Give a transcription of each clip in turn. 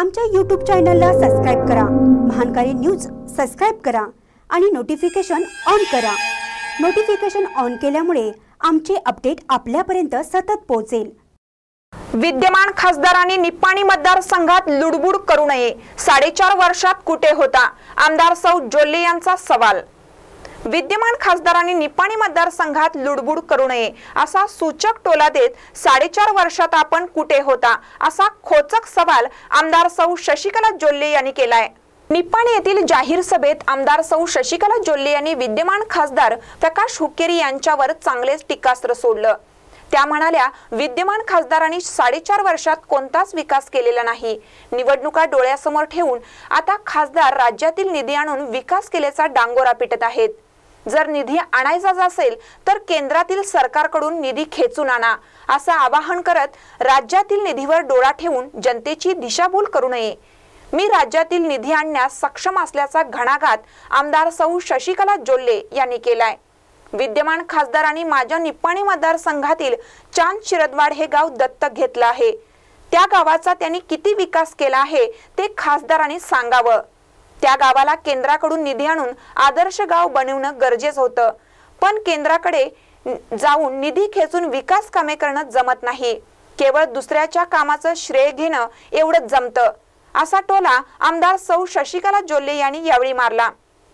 आमच्या YouTube चॅनलला subscribe करा। महानकारी न्यूज सबस्क्राइब करा आणि नोटिफिकेशन ऑन करा। नोटिफिकेशन ऑन केल्यामुळे आमचे अपडेट आपल्यापर्यंत सतत पोहोचेल। विद्यमान खासदारांनी निप्पाणी मतदारसंघात लुडबुड करू नये, 4.5 वर्षात कुठे होता? आमदार सौ जोल्ले यांचा सवाल। विद्यमान खासदारांनी निप्पाणी मतदारसंघात लुडबुड करू नये असा सूचक टोला देत 4.5 वर्षात आपण कुठे होता असा खोचक सवाल आमदार सौ शशिकला जोल्ले यांनी केलाय। निप्पाणी येथील जाहीर सभेत आमदार सौ शशिकला जोल्ले यांनी विद्यमान खासदार प्रकाश हुक्केरी यांच्यावर चांगलेच टीकास्त्र सोडलं। त्या म्हणाल्या, विद्यमान खासदारांनी 4.5 वर्षात कोणताच विकास केलेला नाही। निवडणुका डोळ्यासमोर ठेवून आता खासदार राज्यातील निधी आणून विकास केल्याचा डांगोरा पिटत आहेत। जर निधी आणायचाच असेल तर केंद्रातील सरकारकडून निधी खेचून आणा असं आवाहन करत राज्यातील निधीवर डोळा ठेवून जनतेची दिशाभूल करू नये। मी राज्यातील निधी आणण्यास सक्षम असल्याचा घणाघात आमदार सौ शशिकला जोल्ले यांनी केलाय। विद्यमान खासदारांनी माझ्या निप्पाणी मतदारसंघातील चांद शिरदवाड हे गाव दत्तक घेतलं आहे। त्या गावाचा त्यांनी किती विकास केला आहे ते खासदारांनी सांगावं। त्या गावाला केंद्राकडून निधी आणून आदर्श गाव बनवणं गरजेचं होतं, पण केंद्राकडे जाऊन निधी खेचून विकास कामे करणं जमत नाही। केवळ दुसऱ्याच्या कामाचं श्रेय घेणं एवढंच जमतं असा टोला आमदार सौ शशिकला जोल्ले यांनी यावेळी मारला।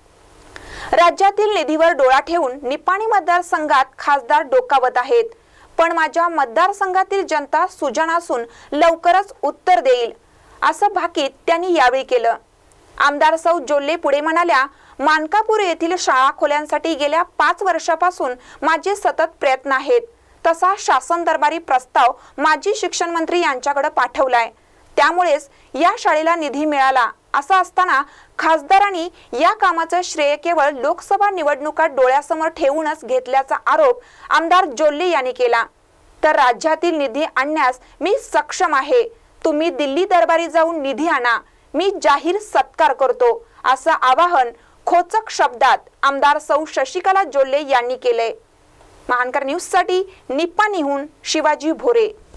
राज्यातील निधीवर डोळा ठेवून निप्पाणी मतदारसंघात खासदार डोकावत आहेत, पण माझ्या मतदारसंघातील जनता सुजाण असून लवकरच उत्तर देईल असं भाकीत त्यांनी यावेळी केलं। आमदार सौ जोल्ले पुढे म्हणाल्या, मानकापूर येथील शाळा खोल्यांसाठी गेल्या 5 वर्षापासून माझे सतत प्रयत्न आहेत। तसा शासन दरबारी प्रस्ताव माजी शिक्षण मंत्री यांच्याकडे पाठवलाय, त्यामुळेच या शाळेला निधी मिळाला। असं असताना खासदारांनी या कामाचं श्रेय केवळ लोकसभा निवडणुका डोळ्यासमोर ठेवूनच घेतल्याचा आरोप आमदार जोल्ले यांनी केला। तर राज्यातील निधी आणण्यास मी सक्षम आहे, तुम्ही दिल्ली दरबारी जाऊन निधी आणा, मी जाहीर सत्कार करतो असं आवाहन खोचक शब्दात आमदार सौ शशिकला जोल्ले यांनी केले। महानकर न्यूज साठी निप्पाणीहून शिवाजी भोरे।